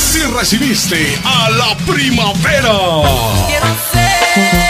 Así recibiste a la primavera. Quiero ser.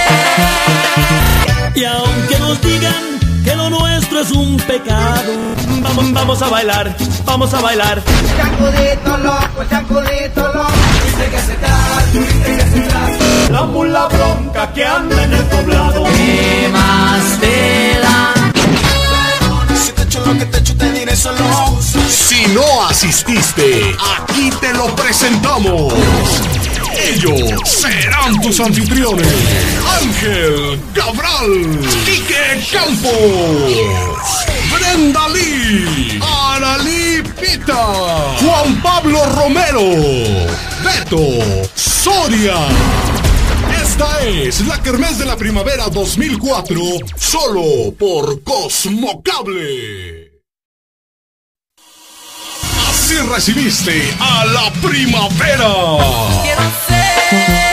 Y aunque nos digan que lo nuestro es un pecado, vamos a bailar, vamos a bailar. Chacudito loco, dice que se trata, dice que se trata. La mula bronca que anda en el poblado. ¿Qué más te da? Si te echo lo que te echo, te diré solo. Si no asististe, aquí te lo presentamos. Ellos serán tus anfitriones: Ángel Cabral, Quique Campos, Brenda Lee, Aralí Pita, Juan Pablo Romero, Beto Soria. Esta es la Kermés de la Primavera 2004, solo por Cosmocable. Así recibiste a la primavera. Quiero ser.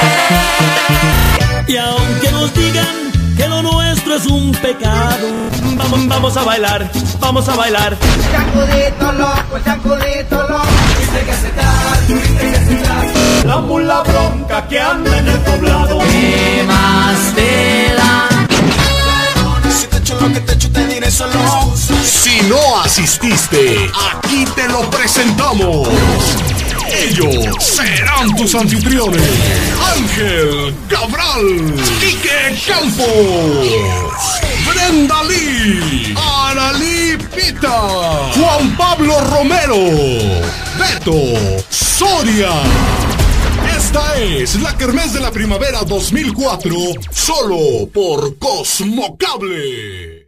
Y aunque nos digan que lo nuestro es un pecado, vamos a bailar, vamos a bailar. Chacudito loco, dice que se trata, dice que se trata. La mula bronca que anda en el poblado. ¿Qué más te da? Si te echo lo que te echo, te diré solo. Si no asististe, aquí te lo presentamos. Ellos serán tus anfitriones: Ángel Cabral, Quique Campos, Brenda Lee, Aralí Pita, Juan Pablo Romero, Beto Soria. Esta es la Kermés de la Primavera 2004, solo por Cosmocable.